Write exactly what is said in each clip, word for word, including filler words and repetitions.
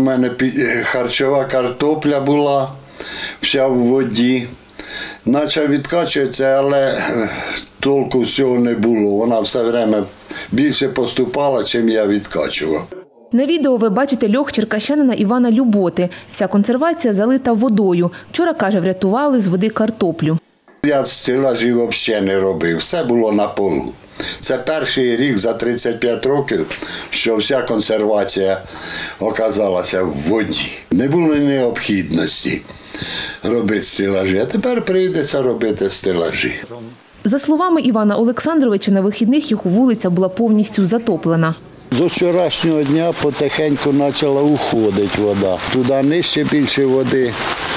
У мене харчова картопля була, вся в воді. Почав відкачуватися, але толку всього не було. Вона все время більше поступала, чим я відкачував. На відео ви бачите льох черкащанина Івана Люботи. Вся консервація залита водою. Вчора, каже, врятували з води картоплю. Я стелажів взагалі не робив, все було на полу. Це перший рік за тридцять п'ять років, що вся консервація оказалася в воді. Не було необхідності робити стелажі, а тепер прийдеться робити стелажі. За словами Івана Олександровича, на вихідних його вулиця була повністю затоплена. З вчорашнього дня потихеньку почала уходити вода. Туди нижче більше води,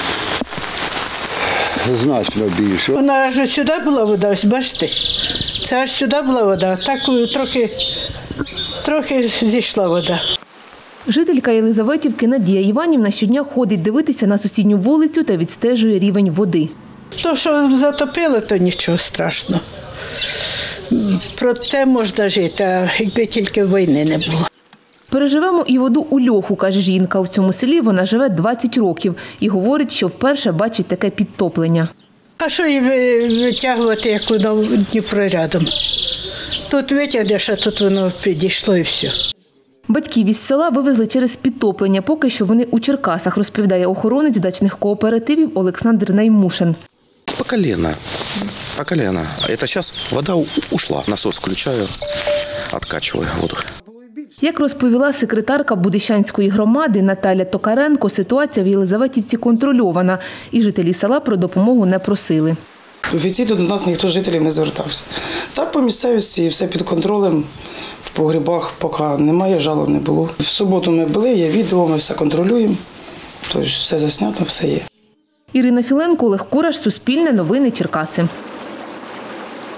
значно більше. Вона аж сюди була вода, ось бачите? Це аж сюди була вода, так трохи, трохи зійшла вода. Жителька Єлизаветівки Надія Іванівна щодня ходить дивитися на сусідню вулицю та відстежує рівень води. То, що затопило, то нічого страшного. Про те можна жити, а якби тільки війни не було. Переживемо і воду у льоху, каже жінка. У цьому селі вона живе двадцять років і говорить, що вперше бачить таке підтоплення. А що її витягувати, як воно Дніпро рядом? Тут витягнеш, а тут воно підійшло і все. Батьків із села вивезли через підтоплення. Поки що вони у Черкасах, розповідає охоронець дачних кооперативів Олександр Наймушин. По колено. По колено. Это сейчас вода ушла. Насос включаю, откачиваю воду. Як розповіла секретарка Будищанської громади Наталя Токаренко, ситуація в Єлизаветівці контрольована і жителі села про допомогу не просили. Офіційно до нас ніхто з жителів не звертався. Так по місцевості все під контролем, в погрібах поки немає, жалоб не було. В суботу ми були, є відео, ми все контролюємо, тобто все заснято, все є. Ірина Філенко, Олег Кураш, Суспільне новини, Черкаси.